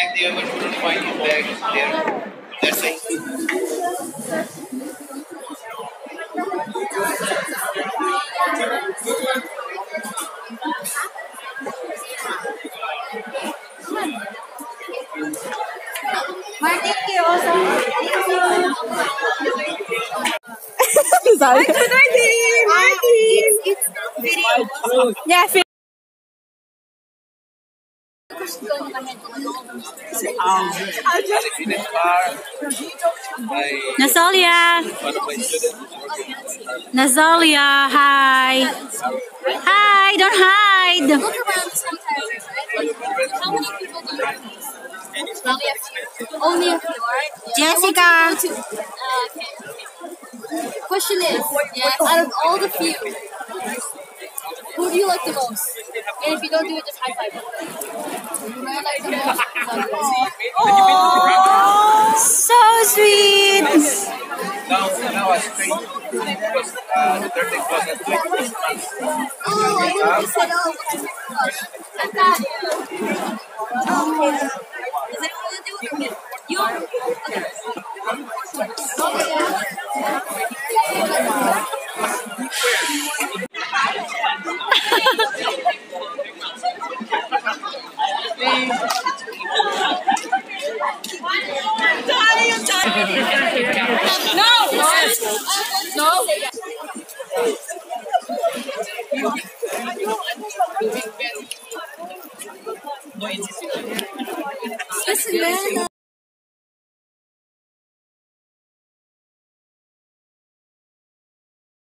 they ever couldn't find his bag there. That's why. Martin, you also. Sorry. Martin. It's video. Yeah, In a car, Nazalia. one of my students. Nazalia, hi. Hi, don't hide. Look around sometimes, right? How many people do you know? Only a few. Only a few, alright? Jessica. Okay. Question is, out of all the few, who do you like the most? And if you don't do it, just high five. Who I like the most? So sweet. Now I straight because the 13th was at 26 months. Oh, I know you said, oh, what's your favorite club? I got it. Okay. Does anyone want to do it or me? You? No. Listen, man.